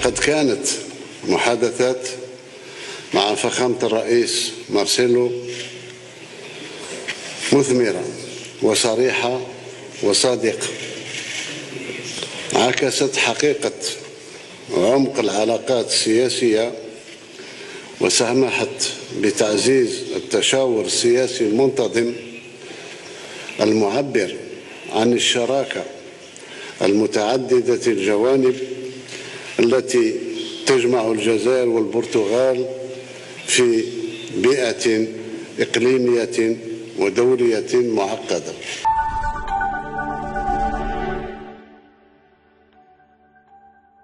لقد كانت محادثات مع فخامة الرئيس مارسيلو مثمرة وصريحة وصادقة، عكست حقيقة وعمق العلاقات السياسية وسمحت بتعزيز التشاور السياسي المنتظم المعبر عن الشراكة المتعددة الجوانب التي تجمع الجزائر والبرتغال في بيئة إقليمية ودولية معقدة.